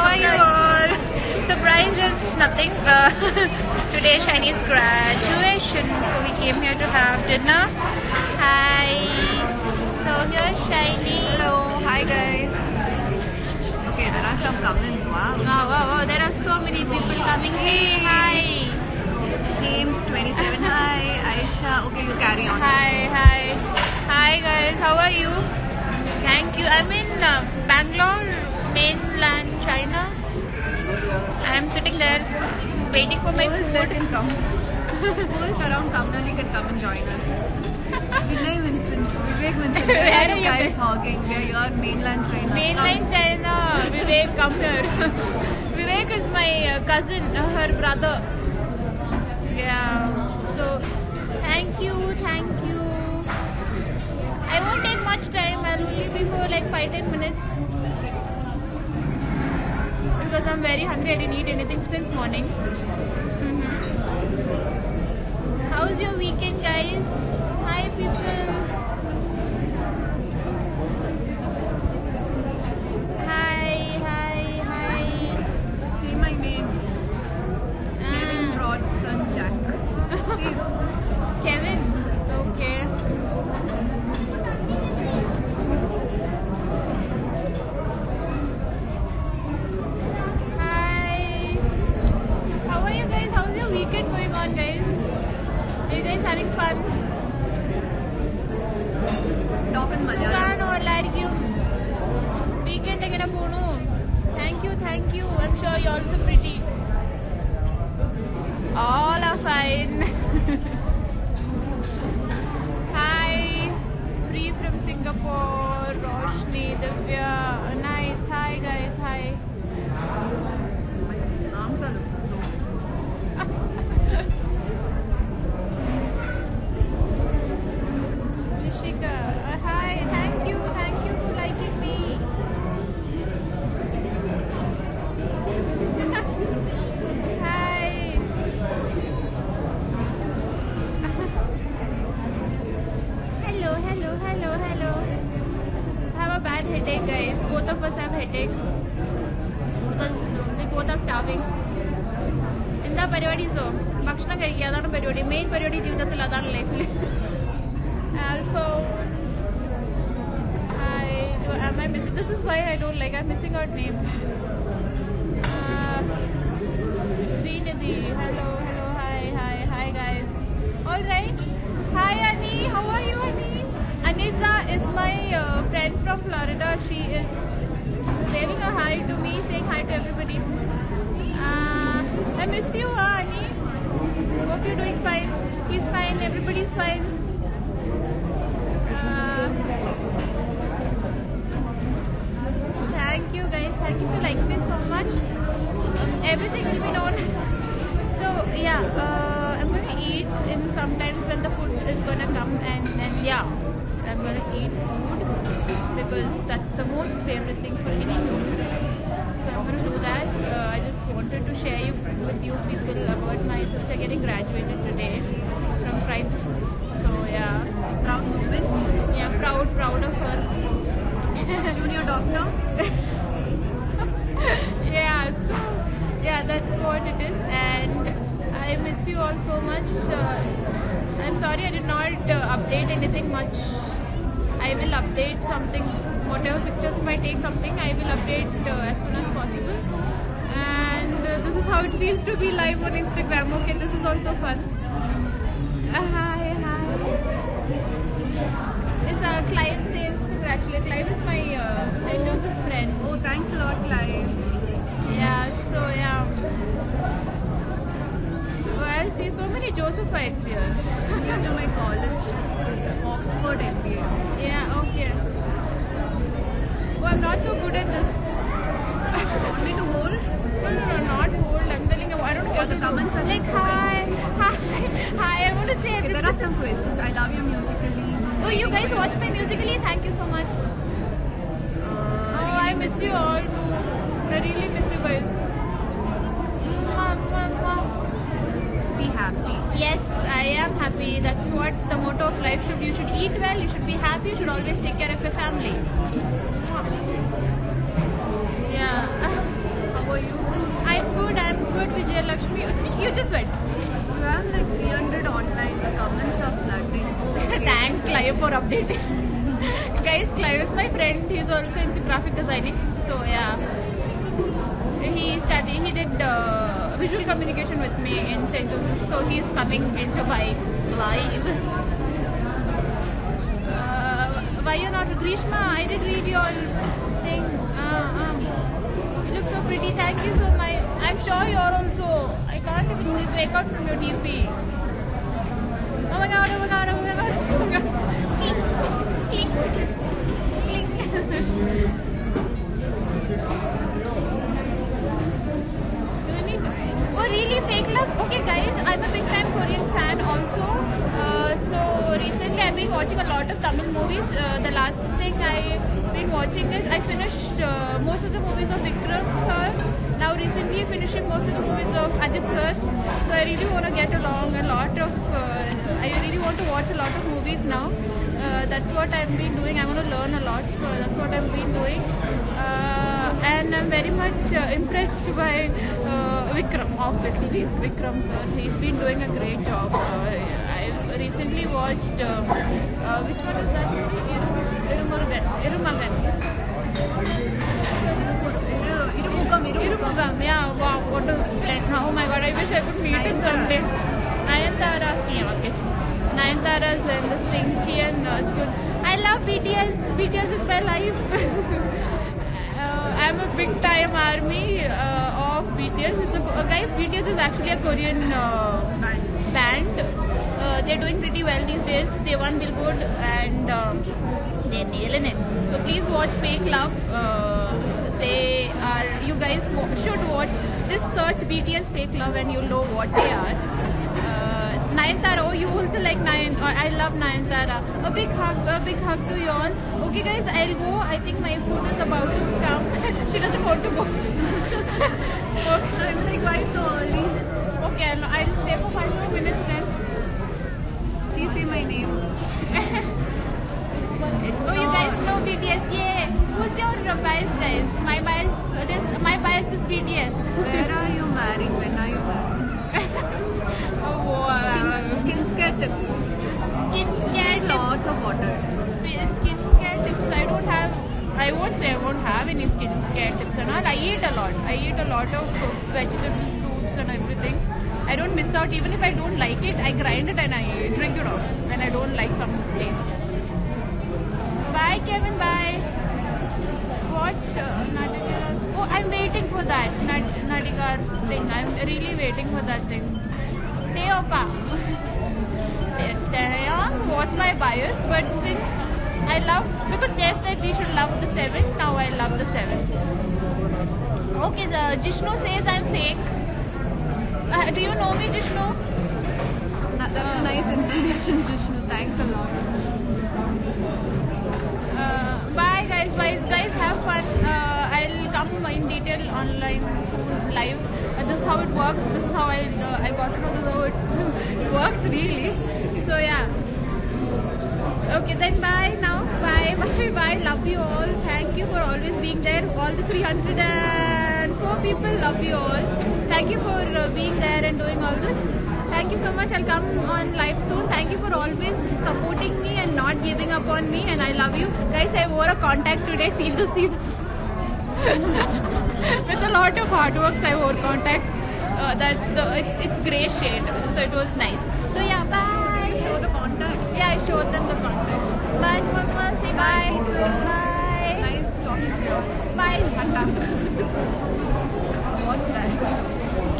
are you all? Surprise is nothing. Today Shiny's graduation, so we came here to have dinner. Hi. So here's Shiny. Hello. Hi guys. Okay, there are some comments. Wow. Wow. There are so many people coming. Hey, hi. Games 27. Hi. Aisha. Okay, you carry on. Hi guys. How are you? Thank you. I'm in Bangalore, mainland China. I'm sitting there waiting for my Who is food. that can come? Who is around Kamnali can come and join us. Vinay Vincent, Vivek Vincent, where are you guys hogging? We are here, mainland China. Mainland China. Vivek, come here. Vivek is my cousin, her brother. Yeah. So, thank you. I won't take much time. I'll only be for like 5-10 minutes. Because I'm very hungry. I didn't eat anything since morning. How's your weekend, guys? Hi, people. Hi. See my name. Kevin Rodson Jack. See? Kevin. Okay. Hi. How are you guys? How's your weekend going on, guys? Are you guys having fun? Talk in Malayalam. Sugano, എല്ലാവർക്കും weekend എങ്ങനെ പോണു? Thank you. I'm sure you're also pretty. All are fine. Hi, Bree from Singapore, Roshni, Divya, nice. Hi guys, hi. Arms are looking so. Rishika, hi, thank you for liking me. Hi. Hello. I have a bad headache, guys. Both of us have headaches because we both are starving. എന്താ പരിപാടി so ഭക്ഷണം കഴിക്കുക അതാണ് പരിപാടി main പരിപാടി ജീവിതത്തിൽ അതാണ് ലൈഫിൽ Alphonse. Hi. Am I missing? This is why I don't like. I'm missing out names. Srinidhi. Hello. Hi guys. All right. Hi Annie. How are you, Annie? Anisa is my friend from Florida. She is waving a hi to me, saying hi to everybody. I miss you, Annie. Hope you're doing fine. He's fine. Everybody's fine. Thank you guys. Thank you for liking me so much. Everything will be known. So yeah, I'm gonna eat in sometimes when the food is gonna come and yeah, I'm gonna eat food because that's the most favorite thing for any human. So I'm gonna do that. I just wanted to share with you people about my sister getting graduated today from Christ School. So yeah, Proud moment. yeah, proud of her. Junior doctor. Yeah, that's what it is, and I miss you all so much. I'm sorry I did not update anything much. I will update something, whatever pictures if I take something, I will update as soon as possible. And this is how it feels to be live on Instagram. Okay, this is also fun. Hi. It's Clive says congratulations. Clive is my St. Joseph friend. Oh, thanks a lot, Clive. Yeah, so yeah. Oh, I see so many Josephites here. Near to my college, Oxford MBA. Yeah, okay. Oh, I'm not so good at this. Want me to hold? No, not hold. I'm telling you, I don't know what The to comments do. are Like, hi. I want to say Okay, everything. there are some questions. I love you musically. Oh, you guys watch my musically? Thank you so much. Oh, I miss you all too. I really miss you guys. Mwah. Be happy. Yes, I am happy. That's what the motto of life should. You should eat well, you should be happy, you should always take care of your family. Yeah. guys, Clive is my friend. He's also into graphic designing. So yeah, he did visual communication with me in St. Joseph's. So he's coming into my live. Why you're not Grishma? I did read your thing. You look so pretty. Thank you so much. I'm sure you're also. I can't even see wake out from your DP. Oh my god! Oh my god! Oh my god! Oh my god! Clink, clink, clink. Oh really, fake love? Okay guys, I'm a big time Korean fan also. So recently I've been watching a lot of Tamil movies. The last thing I've been watching is I finished most of the movies of Vikram sir. Now recently finishing most of the movies of Ajit sir. So I really want to get along a lot of, I really want to watch a lot of movies now. That's what I've been doing. I want to learn a lot. So that's what I've been doing. And I'm very much impressed by Vikram, obviously. He's Vikram sir. He's been doing a great job. I recently watched, which one is that movie? Irumagam. Irumagam, yeah, wow, what a splendid. Oh my god, I wish I could meet him someday. Nayanthara, yeah, okay. Nayanthara's and this thing, Chian school. I love BTS. BTS is my life. I'm a big time army of BTS. It's guys, BTS is actually a Korean band. They're doing pretty well these days. They won Billboard and they're nailing it. So please watch Fake Love. You guys should watch. Just search BTS Fake Love and you'll know what they are. Nayanthara, oh you also like I love Nayanthara. A big hug to you all. Okay guys, I'll go. I think my food is about to come. She doesn't want to go. Okay. I'm like, why so early? Okay, I'll stay for 5 more minutes then. Please say my name. Oh, you guys know BTS? Yeah. Who's your bias, guys? My bias is BTS. Where are you married? When are you married? Skincare tips. Skincare tips. Lots of water. Skincare tips. I won't say I won't have any skincare tips and all. I eat a lot. I eat a lot of vegetables, fruits and everything. I don't miss out. Even if I don't like it, I grind it and I drink it off when I don't like some taste. Bye Kevin, bye. Watch Nadikar. Oh, I'm waiting for that Nadikar thing. I'm really waiting for that thing. Teopa. Taeyang was my bias, but since I love, because they said we should love the 7, now I love the 7. Okay, Jishnu says I'm fake. Do you know me, Jishnu? That's a nice information, Jishnu. Thanks a lot. Bye guys, guys have fun. I'll come in detail online soon, live. This is how it works. This is how I got to know this is how it works really. So yeah. Okay then bye now. Bye. Love you all. Thank you for always being there. All the 304 people, love you all. Thank you for being there and doing all this. Thank you so much. I'll come on live soon. Thank you for always supporting me and not giving up on me. And I love you. Guys, I wore a contact today. See this. With a lot of hard work, I wore contacts. It's grey shade. So it was nice. So yeah, bye. Show the contacts. Yeah, I showed them the contacts. Bye, Mama. Say bye. Bye. Nice talking to you. Bye. What's that?